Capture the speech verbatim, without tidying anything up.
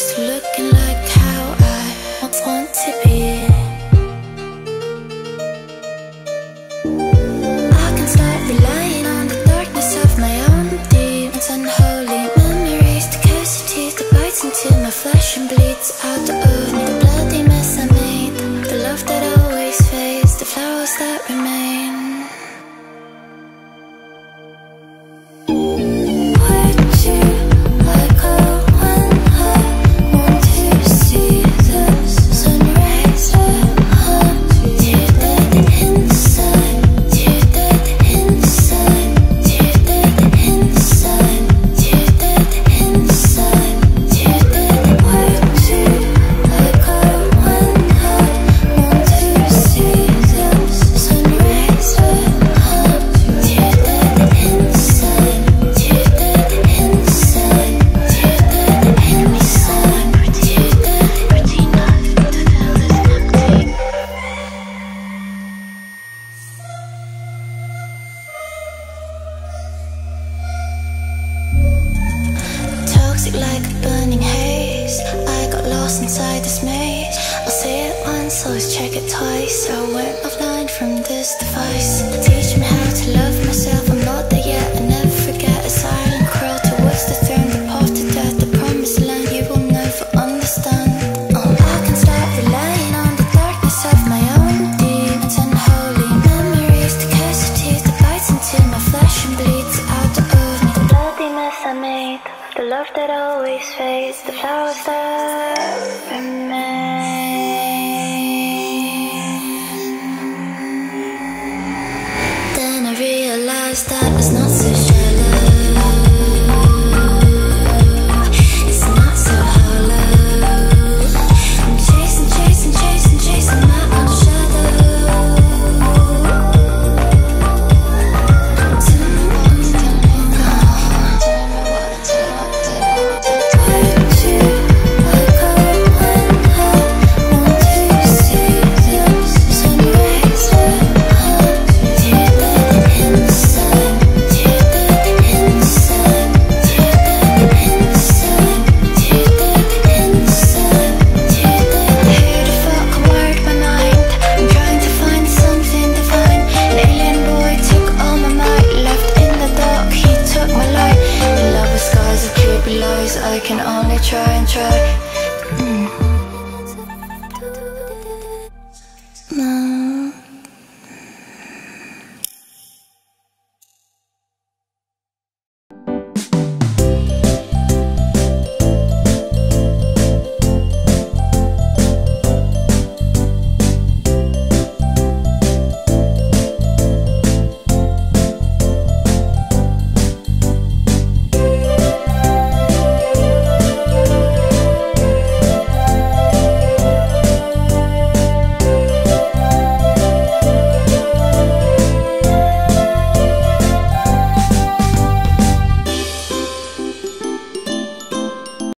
close to looking like how I want to be. I can start relying on the darkness of my own demons, unholy memories, the casualty that bites into my flesh and bleeds out of me. The bloody mess I made, the love that always fades, the flowers that remain. Like a burning haze, I got lost inside this maze. I'll say it once, always check it twice. I went offline from this device. Teach me how to love myself, I'm not there yet. I never forget a silent crawl towards the throne, the path to death, the promised land you will never understand. Oh, I can start relying on the darkness of my own demons, unholy memories, the casualty that bites into my flesh and bleeds out of me. The bloody mess I made, the love that always fades, the flowers that remain. Then I realized that it's not so shallow, it's not so hollow. I'm chasing, chasing, chasing, chasing my own shadow. I can only try and try. Mm.